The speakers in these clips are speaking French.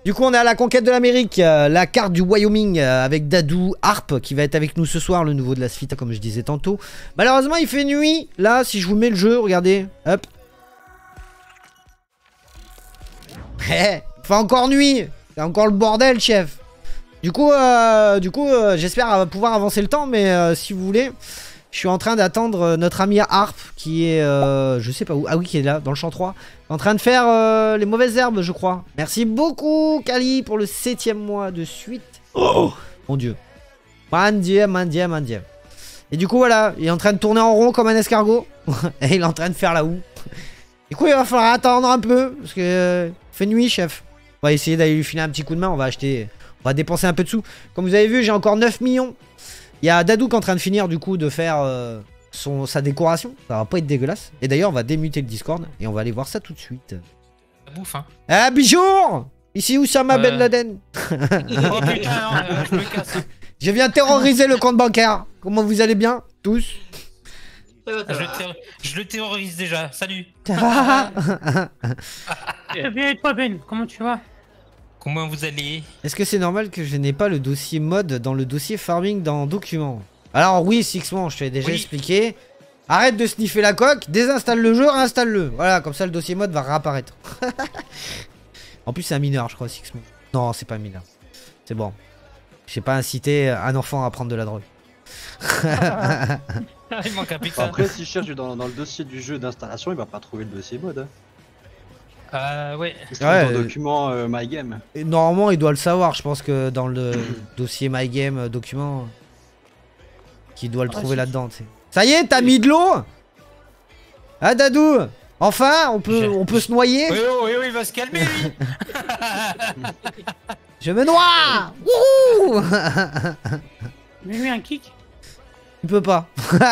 Du coup, on est à la conquête de l'Amérique, la carte du Wyoming avec Dadou Harp qui va être avec nous ce soir, le nouveau de la Sphita, comme je disais tantôt. Malheureusement, il fait nuit. Là, si je vous mets le jeu, regardez. Hop. Il fait encore nuit. C'est encore le bordel, chef. Du coup, j'espère pouvoir avancer le temps, mais si vous voulez, je suis en train d'attendre notre ami Harp qui est, je sais pas où, ah oui, qui est là, dans le champ 3, en train de faire les mauvaises herbes, je crois. Merci beaucoup, Kali, pour le 7e mois de suite. Oh, mon dieu. Mon dieu, mon dieu, mon dieu. Et du coup, voilà, il est en train de tourner en rond comme un escargot. Et il est en train de faire la houe. Du coup, il va falloir attendre un peu, parce que fait nuit, chef. On va essayer d'aller lui filer un petit coup de main, on va acheter, on va dépenser un peu de sous. Comme vous avez vu, j'ai encore 9 millions. Il y a Dadou qui est en train de finir, du coup, de faire sa décoration. Ça va pas être dégueulasse. Et d'ailleurs, on va démuter le Discord, et on va aller voir ça tout de suite. Ça bouffe, hein. Ah, bonjour. Ici Oussama Ben Laden. Oh putain, je me casse. Je viens terroriser le compte bancaire. Comment vous allez bien, tous? Je le terrorise déjà, salut. Bien et toi Ben, comment tu vas? Comment vous allez? Est-ce que c'est normal que je n'ai pas le dossier mode dans le dossier farming dans documents? Alors oui, Sixman, je t'ai déjà expliqué. Arrête de sniffer la coque, désinstalle le jeu, réinstalle-le. Voilà, comme ça le dossier mode va réapparaître. En plus c'est un mineur, je crois, Sixman. Non, c'est pas un mineur. C'est bon. J'ai pas incité un enfant à prendre de la drogue. Il manque un peu que ça. Après, s'il cherche dans le dossier du jeu d'installation, il va pas trouver le dossier mode. Ouais. Dans le document MyGame. Et normalement, il doit le savoir. Je pense que dans le dossier MyGame document, qu'il doit le trouver là-dedans. Ça y est, t'as mis de l'eau? Ah, Dadou? Enfin, on peut se noyer? Oui, il va se calmer, lui. Je me noie. Wouhou. Mais lui un kick. Il peut pas.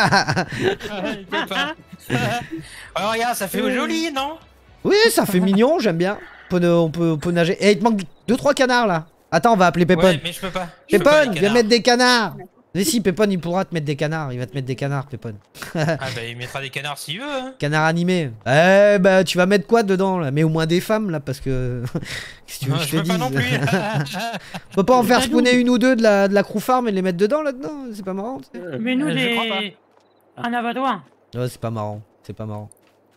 Il peut pas. Alors, regarde, ça fait joli, non? Oui, ça fait mignon, j'aime bien. On peut nager. Et il te manque 2-3 canards là. Attends, on va appeler Pépon. Ouais, mais je peux pas. Pépon, viens mettre des canards. Mais si, Pépon, il pourra te mettre des canards. Il va te mettre des canards, Pépon. Ah bah, il mettra des canards s'il veut, hein. Canards animés. Eh bah, tu vas mettre quoi dedans là? Mais au moins des femmes là, parce que. Qu'est-ce que tu veux que je te peux pas dise non plus. On peut pas en faire spawner une ou deux de la crew farm et les mettre dedans là-dedans? C'est pas marrant, tu sais. Mais nous Je crois pas. un avadois. Ouais, c'est pas marrant. C'est pas marrant.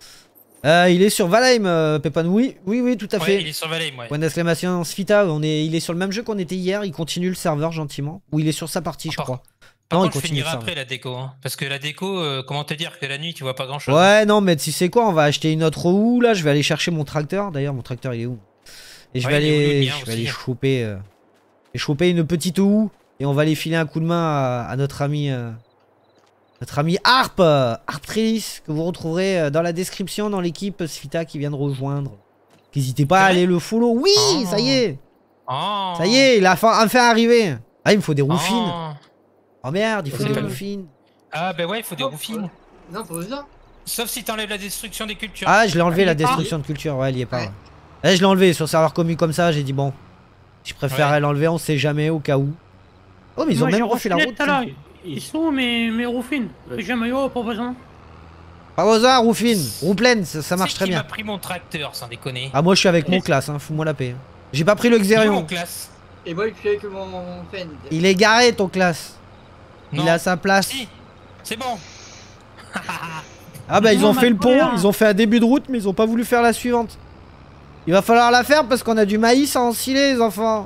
Il est sur Valheim, Pépon. Oui, tout à fait. Ouais, il est sur Valheim, ouais. Point d'exclamation Sphita, il est sur le même jeu qu'on était hier, il continue le serveur gentiment. Ou il est sur sa partie, je crois. Par Non, contre, il je continue finirai ça. après la déco, hein. Parce que la déco, comment te dire que la nuit tu vois pas grand chose. Ouais, non, mais tu sais quoi, on va acheter une autre roue là. Je vais aller chercher mon tracteur. D'ailleurs, mon tracteur il est où? Et je vais aller choper une petite houe. Et on va aller filer un coup de main à notre ami. Notre ami Harp, Harp Trillis, que vous retrouverez dans la description dans l'équipe Sphita qui vient de rejoindre. N'hésitez pas à aller le follow. Oui, ça y est. Oh. Ça y est, il a enfin arrivé. Ah, il me faut des roues fines. Oh merde, il faut des roues fines. Ah bah ouais, il faut des roues fines. Non, pour ça. Sauf si t'enlèves la destruction des cultures. Ah, je l'ai enlevé la destruction de culture. Ouais, il y est pas. Ouais. Je l'ai enlevé sur serveur commu comme ça. J'ai dit bon, je préférerais l'enlever, on sait jamais au cas où. Oh, mais ils ont même refait la route. Ils sont mes roufines. Jamais pas besoin. Pas besoin, roue fine, roue pleine, ça marche très bien. Qui m'a pris mon tracteur, sans déconner. Ah, moi je suis avec mon classe, hein, fous-moi la paix. J'ai pas pris le Xerion. Mon classe. Et moi, je suis avec mon Fend. Il est garé ton classe. Non. Il a sa place. Si, c'est bon. Ah bah ils ont fait le pont, ils ont fait un début de route, mais ils ont pas voulu faire la suivante. Il va falloir la faire parce qu'on a du maïs à ensiler, les enfants.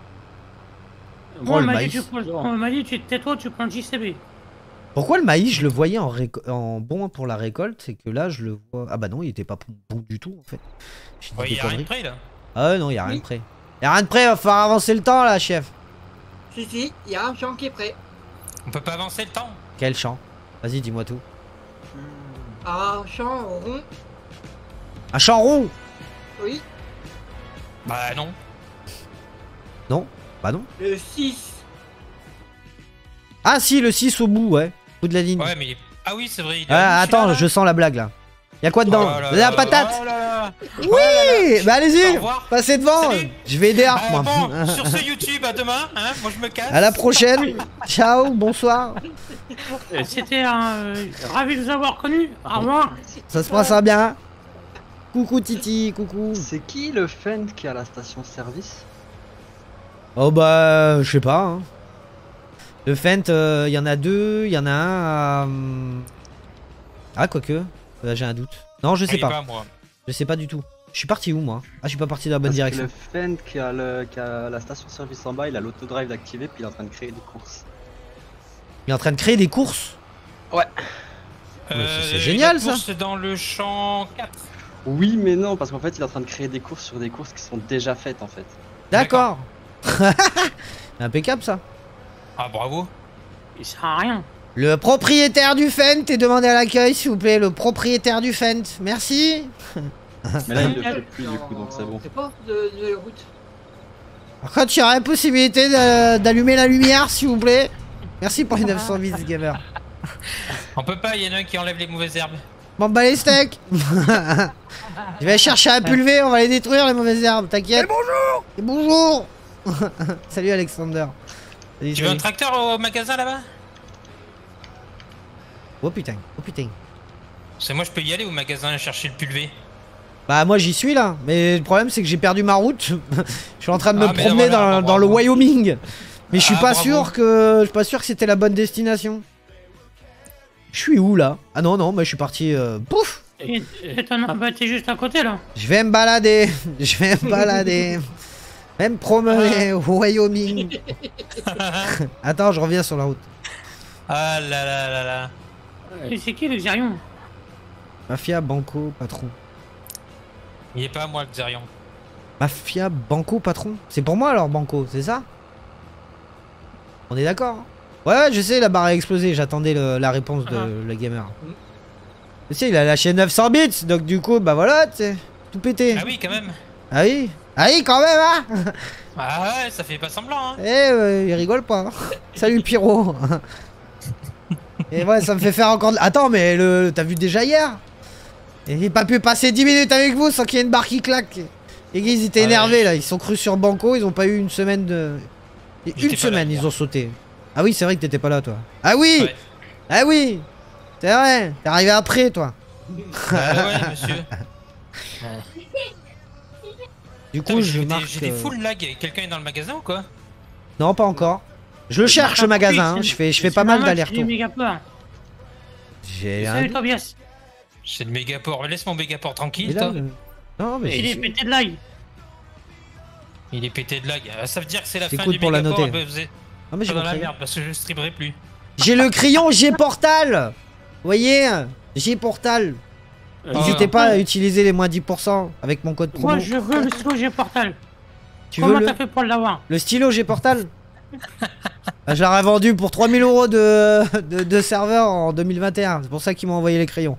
Bon, on m'a dit, tais-toi, tu prends le JCB. Pourquoi le maïs, je le voyais en bon pour la récolte, c'est que là, je le vois... Ah bah non, il était pas bon du tout, en fait. Ouais, y'a rien de prêt, là. Ah non, y'a rien de prêt. Y'a rien de prêt, va falloir avancer le temps, là, chef. Si, il y a un champ qui est prêt. On peut pas avancer le temps. Quel champ? Vas-y, dis-moi tout. Un champ rond. Un champ rond? Oui. Bah non. Non? Bah non. Le 6. Ah si, le 6 au bout, ouais. Au bout de la ligne. Ouais, mais... Ah oui, c'est vrai. Ah, attends, je sens la blague, là. Y'a quoi dedans? La patate? Oui. Bah allez-y, passez devant. Salut. Je vais aider Harp, moi. Bon, sur ce YouTube, à demain, hein. Moi, je me casse. À la prochaine. Ciao, bonsoir. C'était ravi de vous avoir connu. Au revoir. Ça se passera bien. Coucou Titi, coucou. C'est qui le Fend qui a la station service? Oh bah, je sais pas. Hein. Le Fent, il y en a 2, il y en a un à... Ah, quoique. Là, j'ai un doute. Non, je sais pas. Moi. Je sais pas du tout. Je suis parti où, moi? Ah, je suis pas parti dans la bonne direction. Le Fent qui a la station-service en bas, il a l'autodrive activé, puis il est en train de créer des courses. Il est en train de créer des courses? Ouais. C'est génial, ça. C'est dans le champ 4. Oui, mais non, parce qu'en fait, il est en train de créer des courses sur des courses qui sont déjà faites, en fait. D'accord. Impeccable, ça. Ah, bravo. Il sert à rien. Le propriétaire du Fent est demandé à l'accueil, s'il vous plaît. Le propriétaire du Fent. Merci. Mais là, il le fait plus, du coup, donc c'est bon. C'est pas de route. Par contre, il y aurait la possibilité d'allumer la lumière, s'il vous plaît. Merci pour les 910 gamer. On peut pas, il y en a un qui enlève les mauvaises herbes. Bon, bah les steaks. Je vais chercher à pulver, on va les détruire, les mauvaises herbes, t'inquiète. Et bonjour. Salut Alexander. Salut, Tu veux un tracteur au magasin là-bas? Oh putain, oh putain. C'est moi je peux y aller au magasin chercher le pulvé. Bah moi j'y suis là, mais le problème c'est que j'ai perdu ma route. Je suis en train de me Ah, mais promener voilà, dans le bravo. Wyoming. Mais je suis pas bravo. sûr que c'était la bonne destination. Je suis où là? Ah non non, moi je suis parti pouf. Étonnant, bah t'es juste à côté là. Je vais me balader. Je vais me balader. Je vais me promener au Wyoming. Attends, je reviens sur la route. Ah là là là là. Et c'est qui le Xerion? Mafia Banco Patron. Il est pas à moi le Xerion. Mafia Banco Patron. C'est pour moi alors Banco, c'est ça? On est d'accord? Ouais, je sais, la barre a explosé. J'attendais la réponse de la gamer. Tu sais, il a lâché 900 bits, donc du coup, bah voilà, tu sais, tout pété. Ah oui quand même. Ah oui? Ah oui, quand même, hein? Ah ouais, ça fait pas semblant hein. Eh, il rigole pas. Hein. Salut Pyro. Et ouais, ça me fait faire encore... Attends, mais t'as vu déjà hier? Il n'a pas pu passer 10 minutes avec vous sans qu'il y ait une barre qui claque. Les gars, ils étaient énervés là, ils sont crus sur Banco, ils ont pas eu une semaine de... Une semaine, ils ont sauté. Ah oui, c'est vrai que t'étais pas là, toi. Ah oui! Ouais. Ah oui! C'est vrai, t'es arrivé après, toi. Ouais monsieur. Du Putain, coup, mais je marque... j'ai des full lag. Quelqu'un est dans le magasin ou quoi? Non, pas encore. Je le cherche, le magasin, hein. Je fais pas mal d'allers-retours. J'ai un... Salut Tobias. J'ai le mégaport. Laisse mon mégaport Et tranquille là, toi. non, mais Il est pété de lag. Il est pété de lag. Ça veut dire que c'est la fin T'écoutes du pour la mégaport. noter. Vous êtes Ah, mais j'ai pas dans mon la crayon. merde parce que je streamerai plus. J'ai le crayon G-Portal. Vous voyez? G-Portal. N'hésitez pas à utiliser les moins 10% avec mon code promo. Moi je veux le stylo G-Portal. Tu veux Comment le... t'as fait pour l'avoir? Le stylo G-Portal. Ah, je l'aurais vendu pour 3000 € de serveur en 2021. C'est pour ça qu'ils m'ont envoyé les crayons.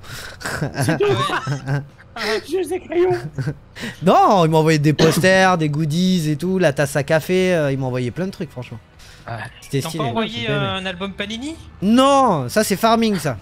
J'ai ces crayons. Non, ils m'ont envoyé des posters, des goodies et tout, la tasse à café. Ils m'ont envoyé plein de trucs, franchement. C'était T'as stylé. pas envoyé j'ai bien aimé. un album Panini? Non, ça c'est Farming, ça.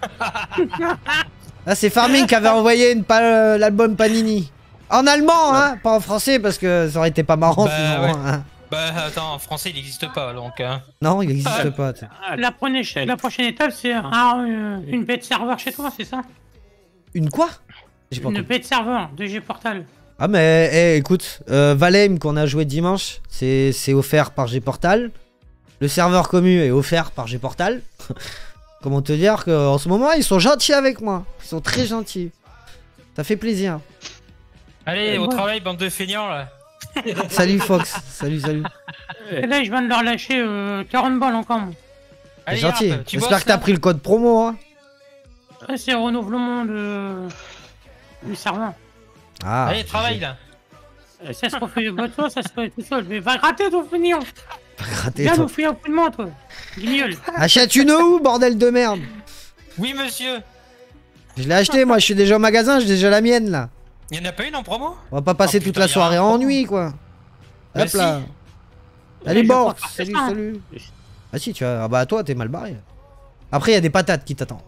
Là, c'est Farming qui avait envoyé l'album Panini. En allemand, hein, pas en français parce que ça aurait été pas marrant Bah, sinon. ouais. Hein. Bah attends, en français il n'existe pas donc. Non, il n'existe pas. Tu sais. La prochaine étape c'est une paix de serveur chez toi, c'est ça? Une quoi? J'ai pas Une compris. paix de serveur de G-Portal. Ah mais écoute, Valheim qu'on a joué dimanche, c'est offert par G-Portal. Le serveur commu est offert par G-Portal. Comment te dire qu'en ce moment ils sont gentils avec moi. Ils sont très gentils. Ça fait plaisir. Allez, au travail, bande de feignants là. Salut Fox, salut. Et là je viens de leur lâcher 40 balles encore. Moi. C'est Allez, gentil. hop, tu J'espère bosses, que t'as là pris le code promo. Hein. Ouais, c'est renouvellement du serveur. Ah, Allez, travaille là. Ça se refait de toi, ça se fait tout seul. Mais va gratter ton fignon. raté, Viens toi. nous faire un coup de main, toi. Guignol. Achète une où, bordel de merde? Oui monsieur. Je l'ai acheté, moi je suis déjà au magasin, j'ai déjà la mienne là. Il y en a pas une en promo? On va pas passer Oh, toute putain, la y a soirée un en promo. nuit quoi. Bah Hop si. là. Mais Allez je Bork, crois pas salut, ça. salut. Ah si, tu vois, ah bah toi t'es mal barré. Après il y a des patates qui t'attendent.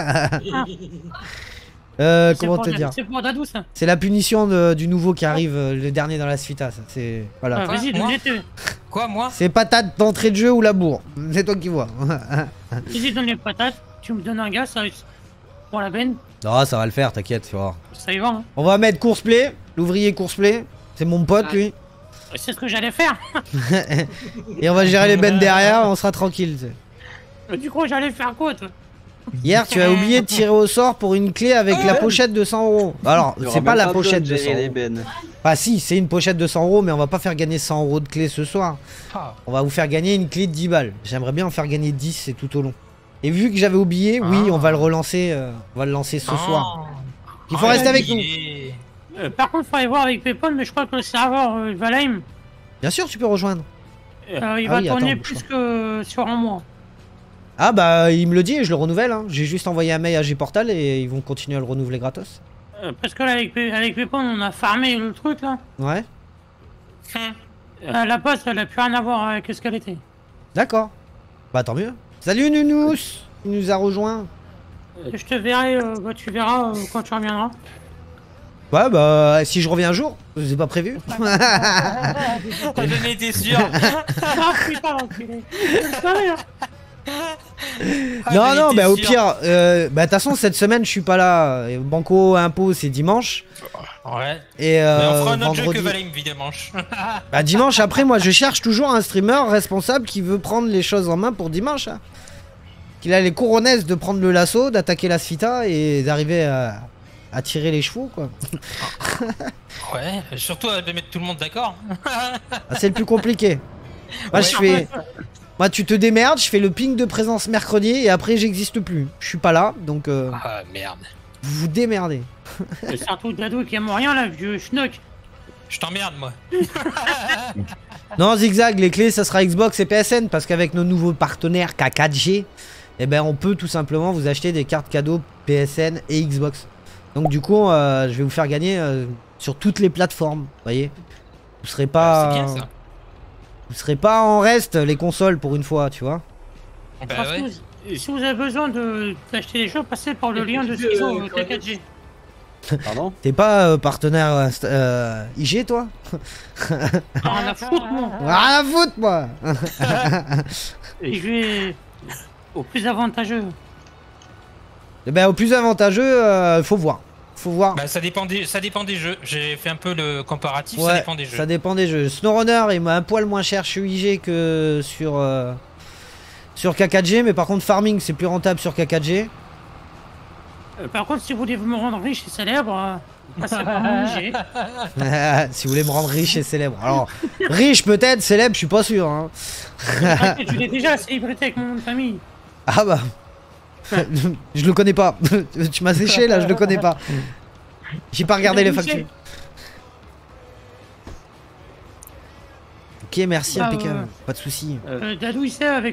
Comment te dire? C'est pour Dadou ça. C'est la punition du nouveau qui arrive, le dernier dans la suite. Ça. C'est voilà. Ah, vas-y, moi donne-les. Quoi moi? C'est patate d'entrée de jeu ou labour. C'est toi qui vois. Vas-y, donne les patates. Tu me donnes un gars, ça pour la benne. Non, ça va le faire, t'inquiète, tu vas voir. Ça y va. Hein. On va mettre course play, l'ouvrier course play. C'est mon pote lui. C'est ce que j'allais faire. Et on va gérer les bennes derrière, on sera tranquille. Tu sais. Du coup, j'allais faire quoi, toi? Hier, tu as oublié de tirer au sort pour une clé avec la pochette de 100 €. Alors, Il y aura c'est pas même la besoin pochette de de gérer 100 les €. bennes. Bah si, c'est une pochette de 100 €, mais on va pas faire gagner 100 € de clé ce soir. Ah. On va vous faire gagner une clé de 10 balles. J'aimerais bien en faire gagner 10, c'est tout au long. Et vu que j'avais oublié, oui, on va le relancer. On va le lancer ce soir. Il faut rester avec nous. Par contre, il faudrait voir avec Pépon, mais je crois que le serveur Valheim, Bien sûr, tu peux rejoindre. il Ah va oui, tourner attends, plus que sur un mois. Ah bah, il me le dit et je le renouvelle. Hein. J'ai juste envoyé un mail à Gportal et ils vont continuer à le renouveler gratos. Parce que là, avec Pépon, on a farmé le truc là. Ouais, La poste, elle a plus rien à voir avec ce qu'elle était. d'accord. Bah tant mieux. Salut Nounous, il nous a rejoint. Je te verrai, tu verras quand tu reviendras. Ouais bah si je reviens un jour, c'est pas prévu. T'as jamais été sûr. Ah putain, l'enculé. Je le savais, hein. Non non, bah au sûr. pire, bah de toute façon cette semaine je suis pas là. Banco impôt c'est dimanche. Ouais. Et Mais on fera un autre jeu que vendredi. Valheim, dimanche. Bah dimanche après moi je cherche toujours un streamer responsable qui veut prendre les choses en main pour dimanche. Hein. Qu'il a les couronnes de prendre le lasso, d'attaquer la Sfita et d'arriver à tirer les chevaux quoi. Ouais, surtout de mettre tout le monde d'accord. Ah, c'est le plus compliqué. Moi Ouais. je fais... Moi tu te démerdes, je fais le ping de présence mercredi et après j'existe plus. Je suis pas là donc Ah merde. vous vous démerdez. Et surtout Dadou qui aime rien là, vieux schnock. Je t'emmerde moi. Non Zigzag, les clés ça sera Xbox et PSN parce qu'avec nos nouveaux partenaires K4G, eh ben on peut tout simplement vous acheter des cartes cadeaux PSN et Xbox. Donc du coup je vais vous faire gagner sur toutes les plateformes, voyez. Vous serez pas... C'est bien ça. Vous serez pas en reste les consoles pour une fois, tu vois. Bah Parce ouais. que si vous avez besoin d'acheter des jeux, passez par le lien de Schizo T4G. Pardon? T'es pas partenaire IG toi? Rien à foutre, moi. Rien à foutre moi. Et je vais au plus avantageux. Eh ben au plus avantageux, faut voir. Faut voir. Bah ça dépend des jeux. J'ai fait un peu le comparatif, Ouais, ça dépend des jeux. ça dépend des jeux. SnowRunner il m'a un poil moins cher chez IG que sur K4G, mais par contre Farming c'est plus rentable sur K4G. Par contre, si vous voulez me rendre riche et célèbre, passez par mon IG. Si vous voulez me rendre riche et célèbre. Alors, riche peut-être, célèbre, je suis pas sûr. Hein. Je l'ai déjà, la célébrité avec mon nom de famille. Ah bah. Je le connais pas. Tu m'as séché là, je le connais pas. J'ai pas regardé les factures. Ok, merci, Ah, impeccable. Pas de soucis. Dadou, il sait avec.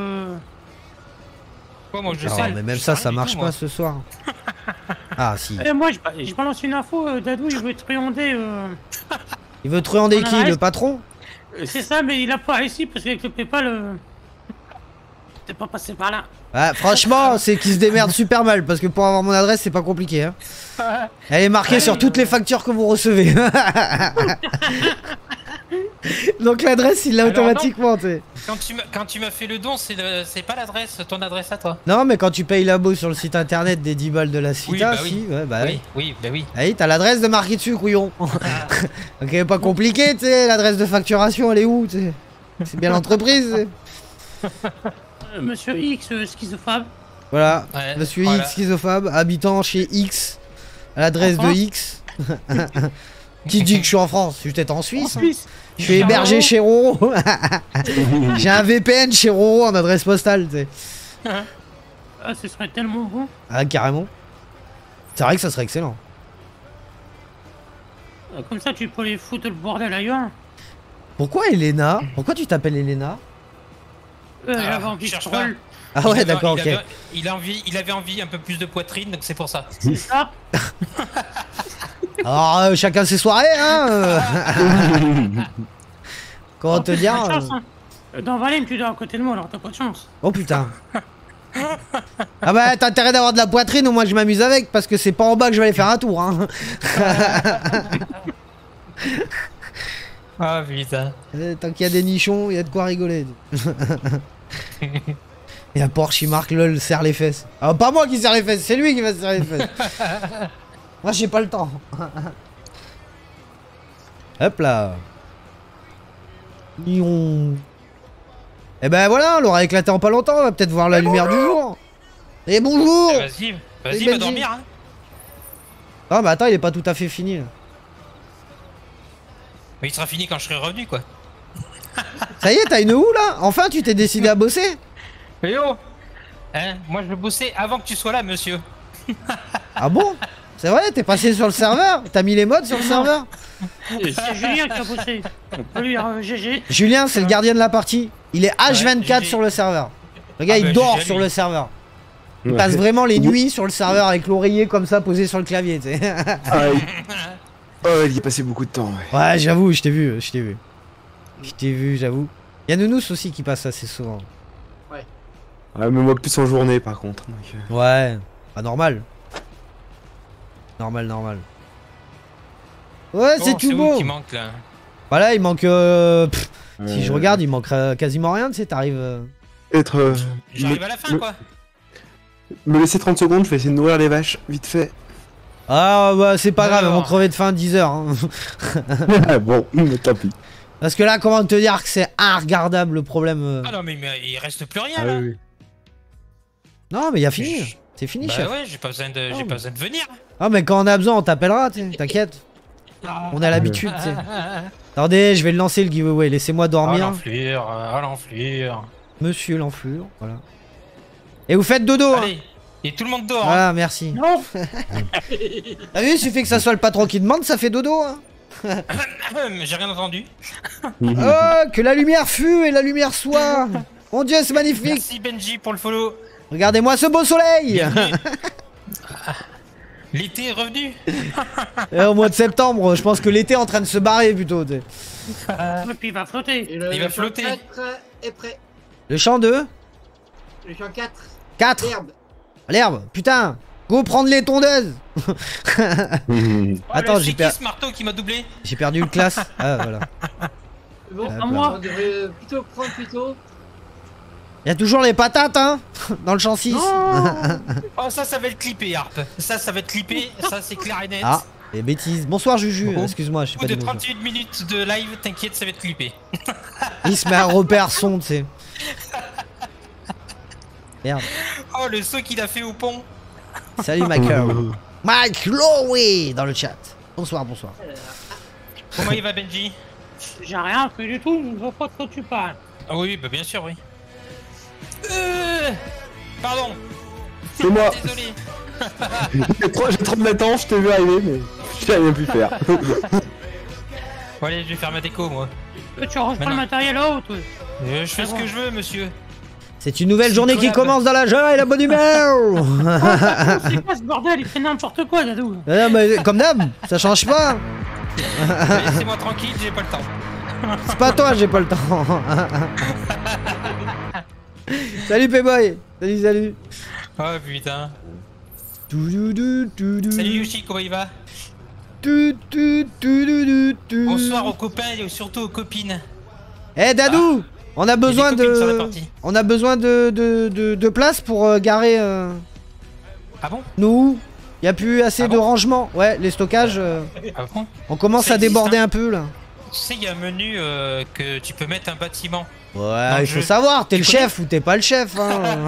Ouais, moi je Alors, sais. mais même Je ça, sais ça rien du marche tout, pas moi. ce soir. Ah si. Moi, je balance une info. Dadou, il veut truander. Il veut truander On en qui? Le reste. patron? C'est ça, mais il a pas réussi parce qu'avec le PayPal. T'es pas passé par là. Ah, franchement, c'est qu'il se démerde super mal parce que pour avoir mon adresse, c'est pas compliqué. Hein. Elle est marquée sur toutes les factures que vous recevez. Donc l'adresse, il l'a Alors, automatiquement, tu sais. Quand tu m'as fait le don, c'est pas l'adresse, ton adresse à toi. Non, mais quand tu payes l'abo sur le site internet des 10 balles de la Sfita, bah si, ouais, bah oui, oui, bah oui. oui, t'as l'adresse de marquée dessus, couillon. Ok, pas compliqué, tu sais, l'adresse de facturation, elle est où, tu sais. C'est bien l'entreprise, tu sais. Monsieur X, schizophobe. Voilà, Ouais, Monsieur voilà. X, schizophobe, habitant chez X, à l'adresse de X. Qui dit que je suis en France? Je suis peut-être en Suisse. Hein. Je suis hébergé chez Roro. J'ai un VPN chez Roro en adresse postale, tu sais. Ah, ce serait tellement bon. Ah, carrément. C'est vrai que ça serait excellent. Comme ça, tu peux aller foutre le bordel ailleurs. Pourquoi Elena? Pourquoi tu t'appelles Elena? J'avais envie de cherche troll. Ah ouais, d'accord, ok. Il avait envie un peu plus de poitrine, donc c'est pour ça. C'est ça. Alors, chacun ses soirées, hein. Comment te dire? T'as pas de chance, hein. Dans Valheim, tu dors à côté de moi, alors t'as pas de chance. Oh putain. Ah bah t'as intérêt d'avoir de la poitrine, au moins je m'amuse avec, parce que c'est pas en bas que je vais aller faire un tour, hein. Ah putain. Tant qu'il y a des nichons, il y a de quoi rigoler. Et un Porsche, il marque lol, serre les fesses. Ah, pas moi qui serre les fesses, c'est lui qui va se serrer les fesses. Moi j'ai pas le temps. Hop là. Nion. Et ben voilà, on l'aura éclaté en pas longtemps, on va peut-être voir la lumière du jour. Et bonjour. Vas-y, vas-y, va dormir. Hein. Ah bah attends, il est pas tout à fait fini là. Mais il sera fini quand je serai revenu, quoi. Ça y est, t'as une houe là? Enfin, tu t'es décidé à bosser? Mais oh hein, moi je veux bosser avant que tu sois là, monsieur. Ah bon? C'est vrai, t'es passé sur le serveur? T'as mis les modes sur le serveur? C'est Julien qui a bossé. On peut lui dire GG. Julien, c'est le gardien de la partie. Il est H24 GG. sur le serveur. Le gars, Ah il bah, dort GG, sur lui. le serveur. Il passe vraiment les nuits sur le serveur avec l'oreiller comme ça posé sur le clavier, tu sais. Ah, oh, il y a passé beaucoup de temps, ouais. Ouais, j'avoue, je t'ai vu, je t'ai vu. Je t'ai vu, j'avoue. Il y a Nounous aussi qui passe assez souvent. Ouais, mais moi plus en journée par contre. Donc, Ouais, pas normal. Normal. Ouais, c'est tout où beau. qui manque là? Voilà, il manque. Si je regarde, il manque quasiment rien, tu sais, t'arrives. Être. J'arrive à la fin, quoi. Me laisser 30 secondes, je vais essayer de nourrir les vaches, vite fait. Ah, bah, c'est pas grave, elles vont Alors. crever de faim à 10 heures. Hein. Bon, mais tant pis. Parce que là, comment te dire que c'est regardable le problème. Ah non, mais il reste plus rien Ah là. oui. Non, mais il y a fini. C'est fini, Bah chef. ouais, j'ai pas besoin de venir. Ah, mais quand on a besoin, on t'appellera, t'inquiète. On a l'habitude, tu sais. Attendez, je vais le lancer le giveaway, laissez-moi Oh dormir. l'enflure, oh l'enflure. Monsieur l'enflure, voilà. Et vous faites dodo, hein. Allez, et tout le monde dort. Hein. Voilà, merci. Non. T'as vu, il suffit que ça soit le patron qui demande, ça fait dodo, hein. J'ai rien entendu. Oh, que la lumière fût et la lumière soit. Mon Dieu, c'est magnifique. Merci Benji pour le follow. Regardez-moi ce beau soleil. Bienvenue. L'été est revenu. Et au mois de septembre, je pense que l'été est en train de se barrer plutôt. Tu sais. Et puis il va flotter. Et le Il va champ flotter. 4 est prêt. Le champ 2, Le champ 4, 4. l'herbe. L'herbe, putain. Go prendre les tondeuses. Attends, C'est j'ai qui ce marteau qui m'a doublé? perdu le classe. Ah, voilà. Bon, Ah, moi. on devrait plutôt prendre plutôt. Il y a toujours les patates, hein, dans le champ 6. Oh ça va être clippé, Harp. Ça va être clippé. Ça c'est clair et net. Ah, les bêtises. Bonsoir, Juju. Oh. Excuse-moi, je sais Au pas bout de dit bonjour. 38 minutes de live, t'inquiète, ça va être clippé. Il se met un repère son, tu sais. Merde. Oh le saut qu'il a fait au pont. Salut, Michael. Mike Lowe dans le chat. Bonsoir. Comment il va Benji? J'ai rien fait du tout, je vois pas de quoi tu parles. Ah oui, bah bien sûr, oui. Pardon. C'est moi. Désolé. J'ai 39 ans, je t'ai vu arriver, mais j'ai rien pu faire. Bon allez, je vais faire ma déco moi. Toi, tu ranges pas le non. matériel haut, toi. Je fais ce que je veux, monsieur. C'est une nouvelle C'est journée qui collab. commence dans la joie et la bonne humeur. C'est quoi ce bordel? Il fait n'importe quoi, Dadou. Non, mais comme d'hab, ça change pas. Laissez-moi tranquille, j'ai pas le temps. C'est pas toi, j'ai pas le temps. Salut Payboy. Salut. Oh putain. Salut Salut Yoshi, comment il va? Bonsoir aux copains et surtout aux copines. Eh Dadou, on a besoin Il y a des copines sur la de... partie. On a besoin de place pour garer Ah bon? nous. Y a plus assez Ah de bon rangement. Ouais, les stockages, Ah bon? on commence Ça à existe, déborder hein. un peu là. Tu sais, il y a un menu que tu peux mettre un bâtiment. Ouais, le il faut jeu. savoir, t'es le Tu connais chef ou t'es pas le chef. Hein.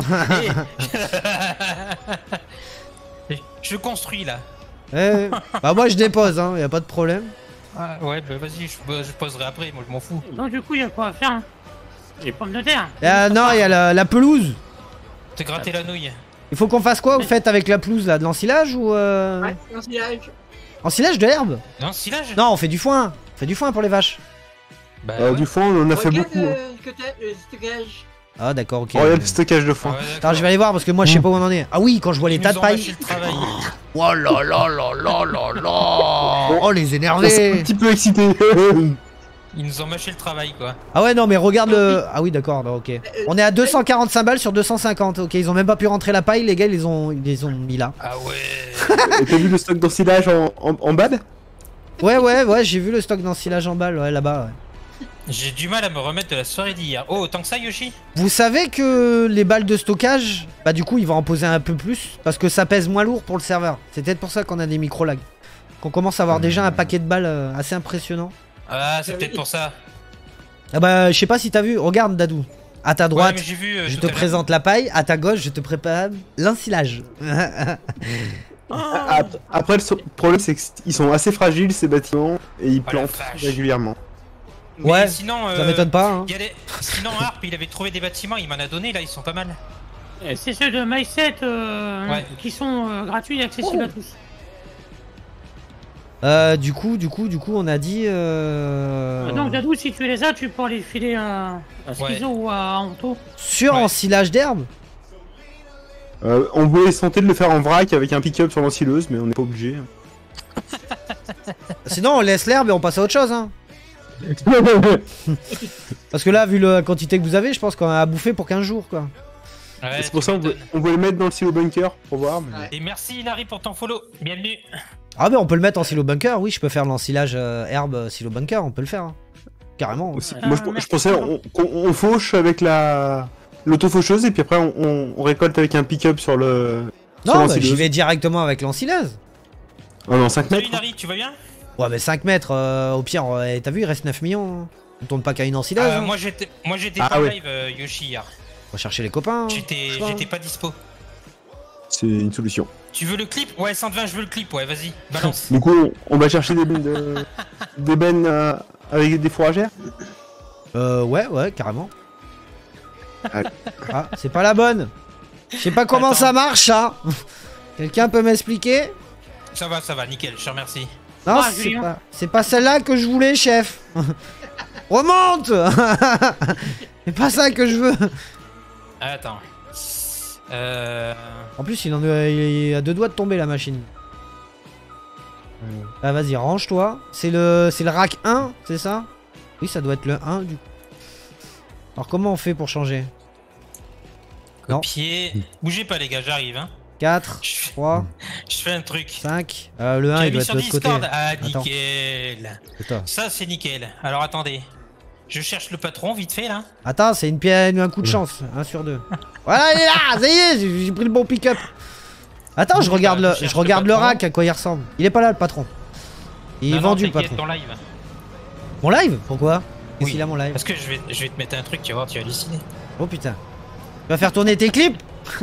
Je construis là. Eh, bah moi je dépose, hein, y a pas de problème. Ah, ouais, bah vas-y, je poserai après, moi je m'en fous. Donc, du coup, il y a quoi à faire, hein? Les pommes de terre. Non, il y a la pelouse. Te gratter la nouille. Il faut qu'on fasse quoi vous faites avec la pelouse là? De l'ensilage ou Ouais, l'ensilage. Ensilage de l'herbe? Non, silage? Non, on fait du foin. On fait du foin pour les vaches. Bah, ouais. Du fond, on en a fait Regarde beaucoup. Hein. ce que t'as, le stockage. Ah d'accord, ok. Oh, regarde le stockage de foin. Ah ouais, Attends, d'accord. je vais aller voir parce que moi je sais pas où on en est. Ah oui, quand je vois les Ils tas nous de ont mâché paille. le travail. Oh là là là là là là. Oh les On s'est un énervés. petit peu excité. Ils nous ont mâché le travail quoi. Ah ouais non mais regarde le... Ah oui d'accord, ok. On est à 245 balles sur 250. Ok, ils ont même pas pu rentrer la paille, les gars, ils les ont mis là. Ah ouais. Et t'as vu le stock d'ensilage en bad? Ouais, j'ai vu le stock d'ensilage en balle, ouais, là-bas. Ouais. J'ai du mal à me remettre de la soirée d'hier. Oh, autant que ça, Yoshi? Vous savez que les balles de stockage, bah du coup il va en poser un peu plus parce que ça pèse moins lourd pour le serveur. C'est peut-être pour ça qu'on a des micro-lags. Qu'on commence à avoir déjà un paquet de balles assez impressionnant. Ah, c'est peut-être pour ça. Ah bah, je sais pas si t'as vu. Regarde, Dadou. À ta Ouais, droite, mais j'ai vu. je tout te à l'heure. présente la paille. À ta gauche, je te prépare l'ensilage. Après, le problème, c'est qu'ils sont assez fragiles, ces bâtiments, et ils Oh la plantent vache. régulièrement. Mais Ouais, sinon, Ça m'étonne pas. Hein. il y a des- Sinon, Harp, il avait trouvé des bâtiments, il m'en a donné, là, ils sont pas mal. C'est ceux de MySet Ouais. qui sont gratuits et accessibles à tous. Du coup, on a dit. Donc, Dadou, si tu les as, tu peux les filer à Schizo ou à Anto. Sur Ouais. ensilage d'herbe. On voulait tenter de le faire en vrac avec un pick-up sur l'ensileuse, mais on n'est pas obligé. Sinon, on laisse l'herbe et on passe à autre chose. Hein. Parce que là, vu la quantité que vous avez, je pense qu'on a à bouffer pour 15 jours, quoi. Ouais, C'est pour tu ça m'étonnes. on voulait le mettre dans le silo bunker pour voir. Mais... Ouais. Et merci, Larry, pour ton follow. Bienvenue. Ah, bah, on peut le mettre en silo bunker. Oui, je peux faire l'ensilage herbe silo bunker. On peut le faire. Hein. Carrément. Aussi. Ah, Moi, je merci. pensais on fauche avec l'autofaucheuse et puis après on récolte avec un pick-up sur le. sur Non, bah, l'ensileuse. j'y vais directement avec l'ensileuse. Oh non, 5 Salut, mètres. Larry, tu vas bien? Ouais, mais 5 mètres, au pire, t'as vu, il reste 9 millions. Hein. On tourne pas qu'à une ensileuse. Hein. Moi, j'étais Ah, pas ouais. live, Yoshi, hier. On va chercher les copains. Hein. J'étais pas dispo. C'est une solution. Tu veux le clip? Ouais, 120, je veux le clip, ouais, vas-y, balance. Du coup, on va chercher des bennes, des bennes avec des fourragères. Ouais, carrément. Allez. Ah, c'est pas la bonne. Je sais pas comment Attends. ça marche, ça. Quelqu'un peut m'expliquer? Ça va, nickel, je te remercie. Non, Ah, Julien. c'est pas celle-là que je voulais, chef. Remonte. C'est pas ça que je veux. Attends. En plus, il est à 2 doigts de tomber, la machine. Ah, vas-y, range-toi. C'est le rack 1, c'est ça? Oui, ça doit être le 1, du coup. Alors, comment on fait pour changer? Non. Copier. Bougez pas, les gars, j'arrive, hein. 4, Je 3, fais un truc. 5. Le 1, J'ai il doit mis être sur de l'autre côté. Discord. Ah, Attends. nickel. Putain. Ça, c'est nickel. Alors, attendez. Je cherche le patron, vite fait, là. Attends, c'est un coup de chance. 1 sur 2. Voilà, il est là. Ça y est, j'ai pris le bon pick-up. Attends, je regarde je cherche le le patron. rack, à quoi il ressemble. Il est pas là, le patron. Il est Non, non, vendu, le t'inquiète, patron. ton live. Mon live? Pourquoi? Qu'est-ce Oui. qu'il a, mon live? Parce que je vais te mettre un truc, tu vas voir, tu vas halluciner. Oh putain. Tu vas faire tourner tes clips?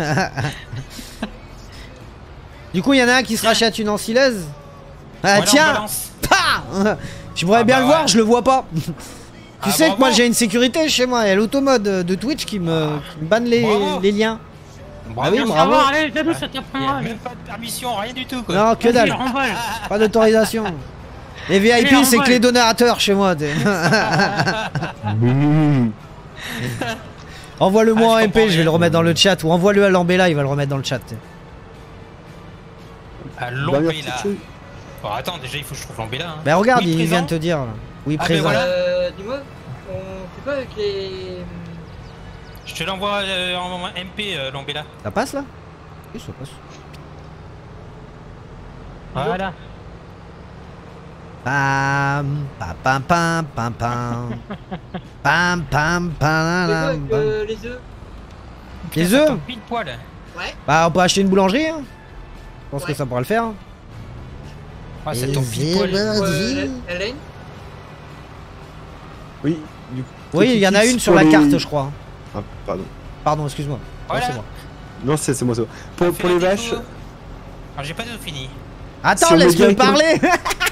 Du coup, il y en a un qui se Tiens. rachète une ensileuse. Ah Voilà, on tiens! balance. Pah. Je pourrais Ah bien bah le voir, ouais. je le vois pas. Tu Ah, sais que bravo. moi j'ai une sécurité chez moi, il y a l'automode de Twitch qui me banne Bravo. les liens. Bravo. Ah oui, Merci bravo. d'avoir, allez, Dadou, ça Il y a t'apprendra. même pas de permission, rien du tout, quoi. Non, que Vas-y, dalle, remballe. pas d'autorisation. Les VIP, Allez, c'est que envoie. les donateurs chez moi. Mmh. Envoie-le-moi en Ah, je MP, comprends je vais le rien. remettre dans le chat. Ou envoie-le à Lambella, il va le remettre dans le chat. À Dernière Lombella. petite chose. Bon, attends, déjà, il faut que je trouve Lombella. Hein. Bah regarde, Oui, il présent. vient de te dire. Là. Oui, Ah, présent. ben voilà. Dis-moi, on fait pas avec les. Je te l'envoie en MP, Lombella. Ça passe là? Oui, ça passe. Voilà. Pam, pam, pam, pam, pam, pam. Pam, pam, On fait pas pam, avec pam. les œufs. Les Ça œufs? tombe pile poil. Ouais. Bah, on peut acheter une boulangerie. Hein. Je pense que Ouais. ça pourra le faire. Ah, ça tombe pile poil. La laine. Oui, du coup. Oui, il y en a petit une tips sur pour la les- carte, je crois. Ah, pardon. Pardon, excuse-moi. Voilà. c'est moi. Non, c'est moi ça. Pour Fais les la vaches, déco. Alors, j'ai pas tout fini. Attends, Si on met laisse-le directement- parler.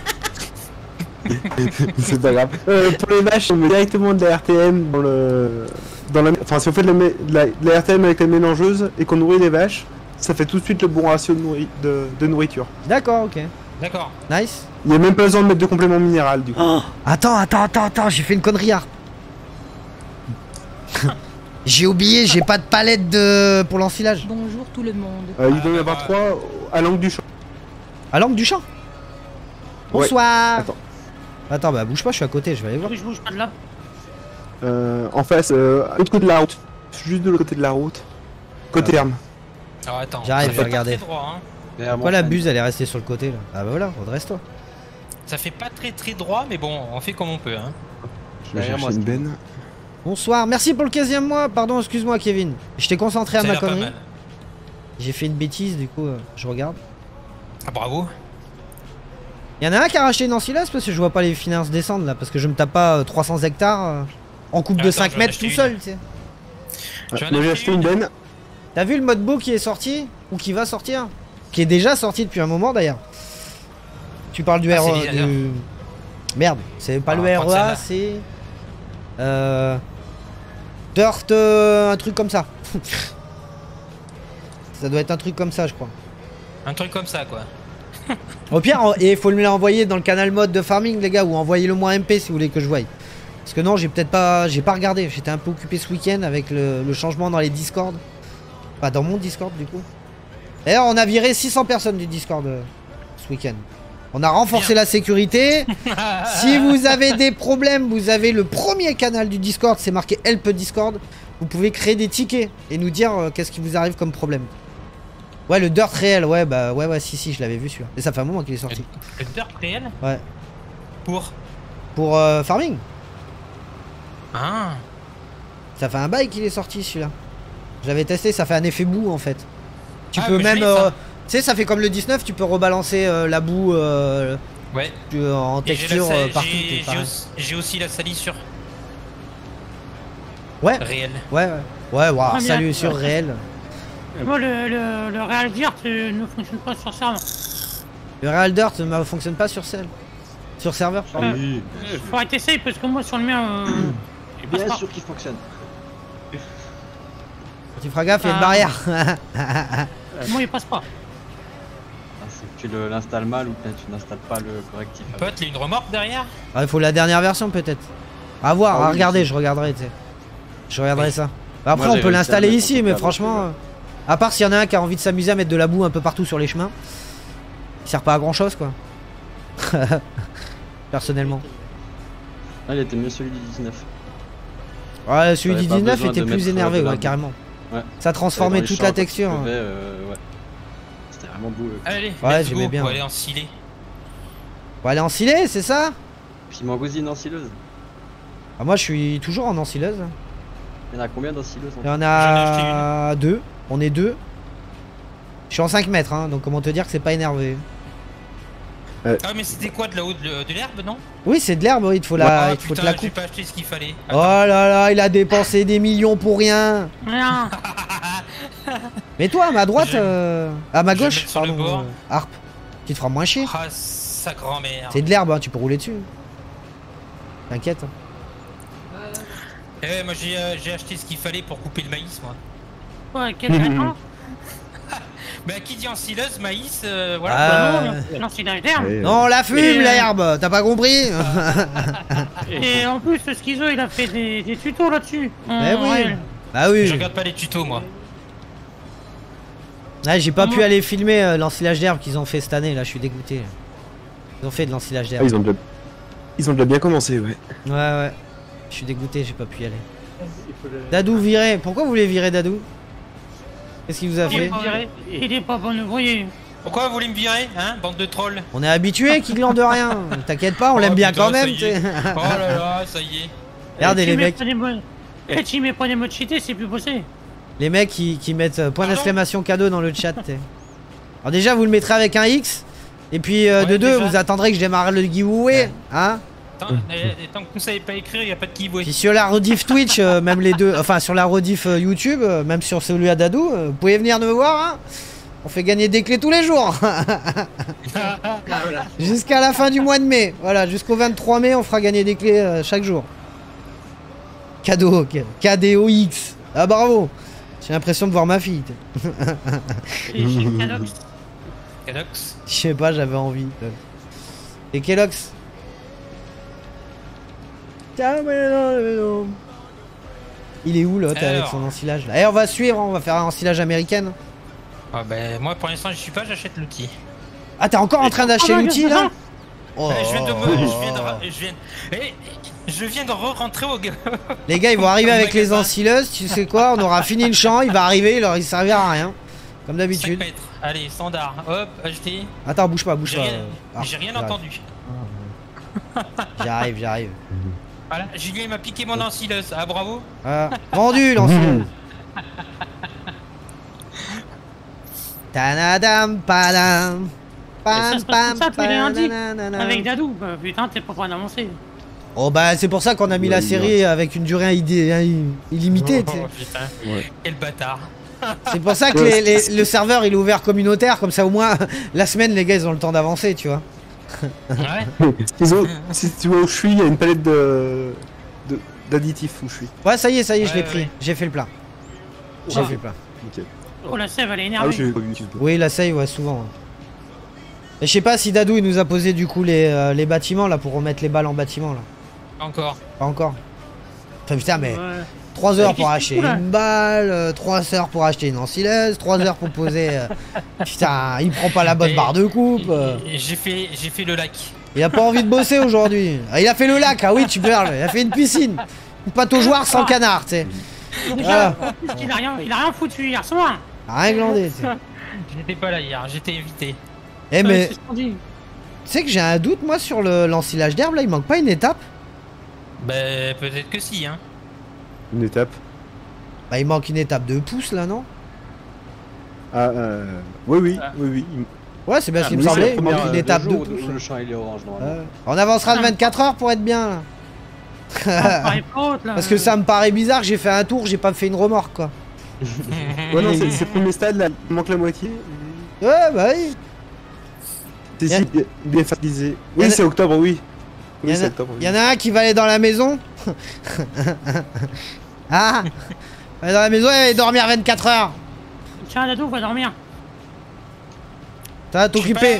c'est pas grave. Pour les vaches, on met directement de la RTM dans la. Enfin, si on fait de la RTM avec la mélangeuse et qu'on nourrit les vaches, ça fait tout de suite le bon ratio de nourriture. D'accord, ok. D'accord. Nice. Il n'y a même pas besoin de mettre de complément minéral du coup. Oh, attends, j'ai fait une connerie. J'ai oublié, j'ai pas de palette pour l'ensilage. Bonjour tout le monde. Il doit y en avoir 3 à l'angle du champ. À l'angle du champ. Ouais. Bonsoir. Attends. Attends, bah bouge pas, je suis à côté, je vais aller voir. Oui, je bouge pas de là. En face, à l'autre côté de la route. Juste de l'autre côté de la route. Côté herbe. Alors, attends. J'arrive, ça je fait vais pas regarder. très droit, hein. Pourquoi la buse elle est restée sur le côté là? Ah bah voilà, redresse-toi. Ça fait pas très droit, mais bon, on fait comme on peut, hein. Je vais Derrière chercher moi, une benne. Bonsoir, merci pour le 15e mois. Pardon, excuse-moi Kevin. Je t'ai concentré à Ça a ma l'air pas connerie. mal. J'ai fait une bêtise, du coup, je regarde. Ah, bravo. Y'en a un qui a racheté une ensileuse parce que je vois pas les finances descendre là, parce que je me tape pas 300 hectares. En coupe de Attends, 5 je vais en mètres tout acheter seul, tu sais. Je vais en Moi j'ai acheter acheté une une. benne. T'as vu le mode beau qui est sorti? Ou qui va sortir? Qui est déjà sorti depuis un moment d'ailleurs. Tu parles du Ah, REA. c'est les Merde, c'est pas Ah, le prends REA, celle-là. c'est. Dirt, un truc comme ça. Ça doit être un truc comme ça, je crois. Un truc comme ça, quoi. Au pire, et il faut me l'envoyer dans le canal mode de farming, les gars, ou envoyez-le moi MP si vous voulez que je voie. Parce que non, j'ai pas regardé. J'étais un peu occupé ce week-end avec le changement dans les Discord. Pas dans mon Discord, du coup. D'ailleurs, on a viré 600 personnes du Discord ce week-end. On a renforcé la sécurité. Si vous avez des problèmes, vous avez le premier canal du Discord, c'est marqué Help Discord. Vous pouvez créer des tickets et nous dire qu'est-ce qui vous arrive comme problème. Ouais, le Dirt réel, ouais, bah ouais, si, je l'avais vu celui-là. Et ça fait un moment qu'il est sorti. Le dirt réel Ouais. Pour Farming. Ah. Ça fait un bail qu'il est sorti celui-là. Je l'avais testé, ça fait un effet boue en fait. Tu Ah, peux mais même. je l'ai, ça. Tu sais, ça fait comme le 19, tu peux rebalancer la boue Ouais. en Et j'ai texture la- partout. j'ai- c'est pareil. J'ai aussi la salissure Ouais, réelle. ouais. Ouais, waouh, Très bien. salut sur réel. Moi, le Real Dirt ne fonctionne pas sur serveur. Le Real Dirt ne fonctionne pas sur serveur. Oui, Faudrait que t'essayes parce que moi, sur le mien, il passe bien pas. sûr qu'il fonctionne. Tu feras gaffe, il y a une Ah. barrière. Moi, il passe pas. Ah, c'est que tu l'installes mal ou bien tu n'installes pas le correctif. Pote, il y a une remorque derrière. Ah, il faut la dernière version peut-être. À voir, Ah à oui, regarder, si. je regarderai, tu sais. Je regarderai Oui. ça. Bah, après, Moi, on j'ai peut réussi à l'installer le mettre ici, en mais tout cas, franchement. donc, À part s'il y en a un qui a envie de s'amuser à mettre de la boue un peu partout sur les chemins. Il sert pas à grand chose, quoi. Personnellement. Ah, il était mieux celui du 19. Ouais, celui du T'avais pas 19 besoin était de plus mettre, énervé, de la ouais, boue. carrément. Ouais. Ça transformait Dans les toute champs, la quand tu texture. pleuvais, ouais. C'était vraiment beau. Allez, Ouais, let's j'aimais go bien, pour ouais. aller en scellé. On va aller en silé, c'est ça? Puis Mangousine en sileuse. Ah, moi, je suis toujours en ensileuse. Il y en a combien dans sileuse Il y en J'en ai a deux. On est deux. Je suis en 5 mètres, hein, donc comment te dire que c'est pas énervé. Ah, mais c'était quoi de la haute de l'herbe, non? Oui, c'est de l'herbe, oui, il te faut Ah, il te faut de putain, la j'ai coupe. pas acheté ce qu'il fallait. Oh là là, il a dépensé des millions pour rien. Rien. Mais toi, à ma droite, Je- à ma je vais gauche, mettre sur le pardon, bord. Harp, tu te feras moins chier. Ah, sa grand-mère. C'est de l'herbe, hein, tu peux rouler dessus. T'inquiète. Eh ouais, moi j'ai acheté ce qu'il fallait pour couper le maïs, moi. Ouais, quel raison. Bah, qui dit ensileuse, maïs, voilà. Ah. Non, c'est derrière. Ouais, Non, on la fume, Et, l'herbe, t'as pas compris? Et en plus, le schizo, il a fait des tutos là-dessus. Mais oui. Ouais. Bah Je oui. regarde pas les tutos, moi. Ouais, j'ai pas Comment pu aller filmer l'ensilage d'herbe qu'ils ont fait cette année, là, je suis dégoûté. Ils ont fait de l'ensilage Ah, d'herbe. ils ont déjà bien commencé, ouais. Ouais. Je suis dégoûté, j'ai pas pu y aller. Dadou viré. Pourquoi vous voulez virer Dadou? Qu'est-ce qu'il vous a Il fait? est pas- il est pas bon, vous voyez. Pourquoi vous voulez me virer, hein, bande de trolls? On est habitué qu'il glande rien. T'inquiète pas, on l'aime Oh, bien putain, quand même, ça y tu sais. est. Oh là là, ça y est. Regardez les mecs. Et tu mets pas des modes cheatés, c'est plus possible. Les mecs qui mettent point Pardon d'exclamation cadeau dans le chat. t'sais. Alors déjà vous le mettrez avec un X. Et puis de Ouais, deux, déjà. vous attendrez que je démarre le giveaway. Hein? Tant, tant que vous savez pas écrire, y a pas de giveaway. Puis sur la rediff Twitch, même les deux, enfin sur la rediff YouTube, même sur celui à Dadou, vous pouvez venir me voir. Hein, on fait gagner des clés tous les jours. Jusqu'à la fin du mois de mai. Voilà, jusqu'au 23 mai, on fera gagner des clés chaque jour. Cadeau, KDOX. Ah bravo. J'ai l'impression de voir ma fille. Et chez Canox. Cadox. Je sais pas, j'avais envie. Et Kellogg's. Il est où l'autre avec Alors. son ensilage là? Eh, on va suivre, on va faire un ensilage américain. Ah ben moi pour l'instant j'y suis pas, j'achète l'outil. Ah, t'es encore en train d'acheter Ah, l'outil là? Oh. Je viens de re-rentrer au gars. Les gars, ils vont arriver Au avec les magasin. ensileuses, tu sais quoi? On aura fini le champ, il va arriver, il servira à rien. Comme 5 d'habitude. mètres. Allez, standard. Hop, acheté. Attends, bouge pas, bouge J'ai pas. rien, Ah, j'ai rien j'arrive. entendu. J'arrive. Voilà, Julien m'a piqué mon ensileuse. Ah bravo. Ah, vendu l'ensileuse. Tanadam, padam. Ça se passe comme ça tous les lundis. pananana. Avec Dadou, bah, putain, t'es pas prêt d'avancer. Oh bah c'est pour ça qu'on a mis la série avec une durée illimitée, tu sais. Oh, putain. Ouais. Quel bâtard. C'est pour ça que le serveur il est ouvert communautaire, comme ça au moins la semaine les gars ils ont le temps d'avancer, tu vois. Ouais. Si tu vois où je suis, il y a une palette d'additifs où je suis. Ouais ça y est, je l'ai Ouais, pris, ouais. j'ai fait le plein. J'ai fait le plein. Ok. Oh, la sève, elle est Ah énervée. oui, j'ai pas vu. Oui la save, ouais souvent. Et je sais pas si Dadou il nous a posé du coup les bâtiments là pour remettre les balles en bâtiment là. Encore. Pas encore. Enfin putain mais... Ouais. 3 heures pour Qu'est-ce acheter qu'il fout, là une balle, 3 heures pour acheter une ancillaise, 3 heures pour poser... Putain, il prend pas la bonne Et- barre de coupe. Et j'ai fait le lac. Il a pas envie de bosser aujourd'hui. Ah, il a fait le lac, ah oui tu perles, il a fait une piscine. Une pâte aux joueurs sans canard, tu sais. Déjà, Voilà. en plus, il a rien foutu hier soir. Rien glandé, tu sais. J'étais pas là hier, j'étais invité. Eh mais, C'est ce qu'on dit. tu sais que j'ai un doute moi sur l'ensilage d'herbe là, il manque pas une étape? Ben peut-être que si, hein. Une étape. Bah il manque une étape de pouce là, non? Ah, oui. Ouais c'est bien ce qu'il me oui, semblait, c'est il la manque une étape de où pouce. le champ il est orange normalement. On avancera de 24 heures pour être bien là. Ça me paraît pas haute, là. Parce que ça me paraît bizarre, j'ai fait un tour, j'ai pas fait une remorque quoi. Ouais, non, c'est le premier stade là, il manque la moitié. Ouais bah oui. C'est Y a- bien fertilisé. Y en Oui, a- c'est octobre, oui. Il Oui, y, c'est octobre. en a un qui va aller dans la maison. Ah, il va aller dans la maison et aller dormir 24 heures. Tiens, Dadou, on va dormir. Ça va t'occuper.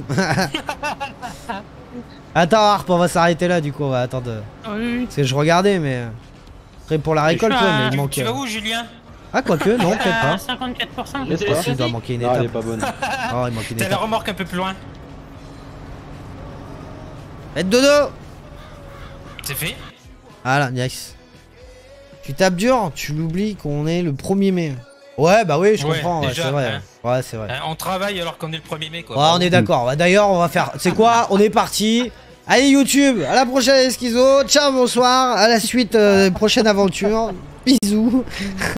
Attends Harp, on va s'arrêter là du coup, on va attendre. Oui. Parce que je regardais mais... Après pour la récolte Je suis ouais, à- mais il Tu manque... vas où, Julien? Ah quoique, non peut-être pas. 54%. Laisse Ah, si, il doit manquer une Non, elle est étape. pas bonne. Oh il manque une T'as la étape. remorque un peu plus loin. Faites dodo. C'est fait. Voilà, nice. Tu tapes dur, tu l'oublies qu'on est le 1er mai. Ouais bah oui je Ouais, comprends, ouais, déjà, c'est vrai. hein. Ouais c'est vrai. On travaille alors qu'on est le 1er mai, quoi. Ouais, on est d'accord. Bah, d'ailleurs, on va faire. C'est quoi? On est parti. Allez, YouTube. À la prochaine, Esquizo. Ciao, bonsoir. À la suite, prochaine aventure. Bisous.